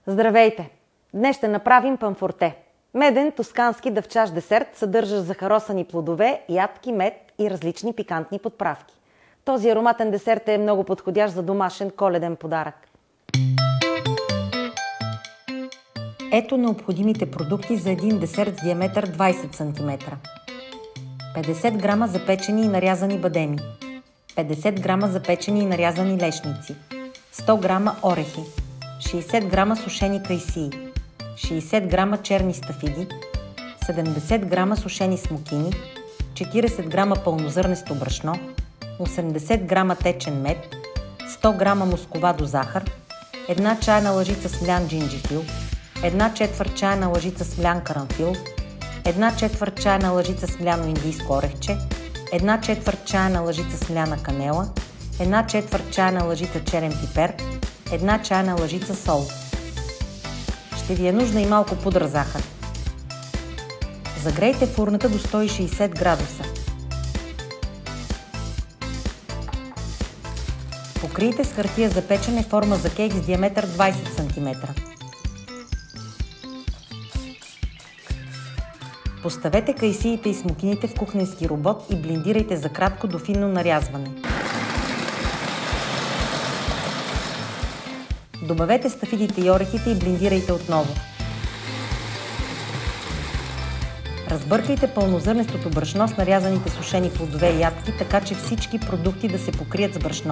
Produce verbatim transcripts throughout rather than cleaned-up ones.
Здравейте! Днес ще направим панфорте. Меден тоскански дъвчаш десерт, съдържащ захаросани плодове, ядки, мед и различни пикантни подправки. Този ароматен десерт е много подходящ за домашен коледен подарък. Ето необходимите продукти за един десерт с диаметър двайсет сантиметра. петдесет грама запечени и нарязани бадеми, петдесет грама запечени и нарязани лешници, сто грама орехи, шейсет грама сушени кайсии, шейсет грама черни стафиди, седемдесет грама сушени смокини, четирийсет грама пълнозърнесто брашно, осемдесет грама течен мед, сто грама мусковадо захар, една чайна лъжица смлян джинджифил, една четвърт чайна лъжица смлян карамфил, една четвърт чайна лъжица смляно индийско орехче, една четвърт чайна лъжица смляна канела, една четвърт чайна лъжица черен пипер, една чайна лъжица сол. Ще ви е нужна и малко пудра захар. Загрейте фурната до сто и шейсет градуса. Покрийте с хартия за печене форма за кейк с диаметър двайсет сантиметра. Поставете кайсиите и смокините в кухненски робот и блендирайте за кратко до финно нарязване. Добавете стафидите и орехите и блендирайте отново. Разбъркайте пълнозърнестото брашно с нарязаните сушени плодове и ядки, така че всички продукти да се покрият с брашно.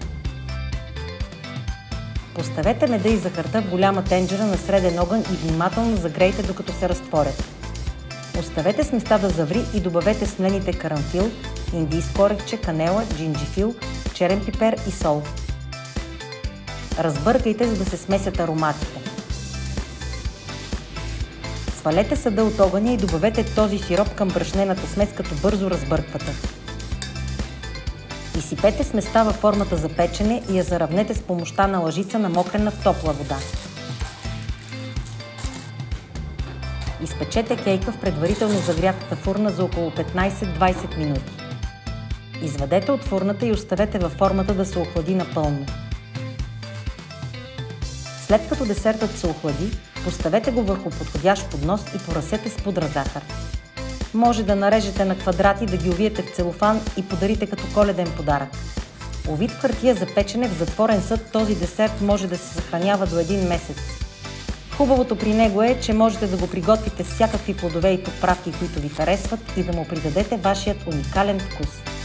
Поставете меда и захарта в голяма тенджера на среден огън и внимателно загрейте докато се разтворят. Оставете сместа да заври и добавете смлените карамфил, индийско орехче, канела, джинджифил, черен пипер и сол. Разбъркайте, за да се смесят ароматите. Свалете съда от огъня и добавете този сироп към брашнената смес, като бързо разбърквате. Изсипете сместа във формата за печене и я заравнете с помощта на лъжица, намокрена в топла вода. Изпечете кейка в предварително загрятата фурна за около петнайсет до двайсет минути. Извадете от фурната и оставете във формата да се охлади напълно. След като десертът се охлади, поставете го върху подходящ поднос и поръсете с пудра захар. Може да нарежете на квадрати, да ги увиете в целофан и подарите като коледен подарък. Увит в хартия за печене в затворен съд, този десерт може да се съхранява до един месец. Хубавото при него е, че можете да го приготвите с всякакви плодове и подправки, които ви харесват, и да му придадете вашият уникален вкус.